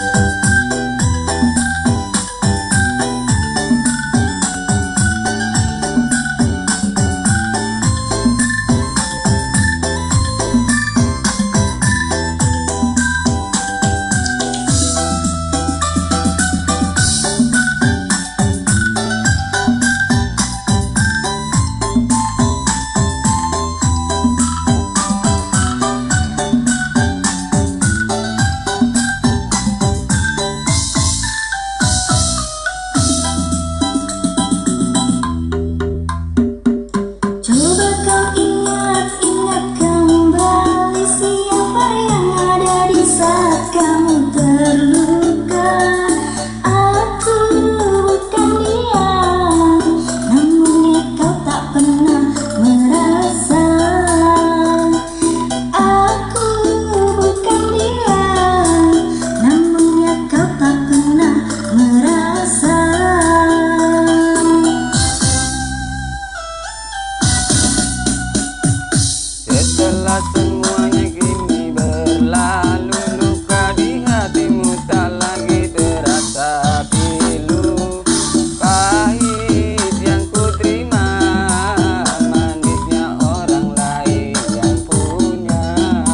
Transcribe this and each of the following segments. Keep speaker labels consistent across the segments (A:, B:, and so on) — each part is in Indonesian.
A: Setelah semuanya kini berlalu, luka di hatimu tak lagi terasa pilu. Pahit yang ku terima, manisnya orang lain yang punya.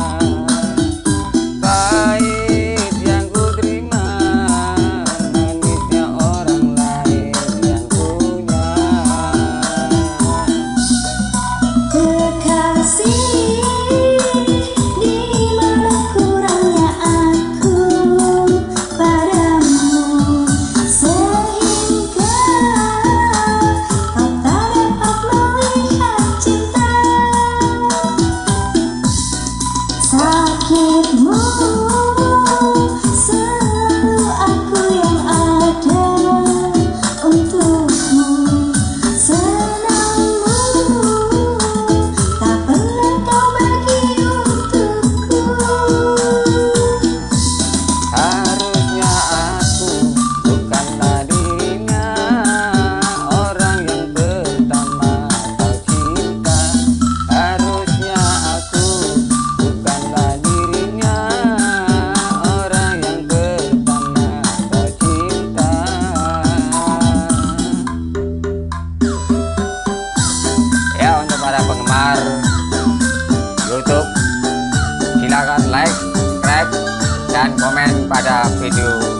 A: Pahit yang ku terima, manisnya orang lain yang punya.
B: Kekasih, sakitmu selalu aku yang ada untukmu. Senangmu tak pernah kau bagi untukku.
A: Harusnya aku bukanlah dirinya, orang yang pertama kau cinta. Harusnya aku bukanlah dirinya, orang yang pertama kau cinta. Ya, untuk para penggemar YouTube, silakan like, subscribe, dan komen pada video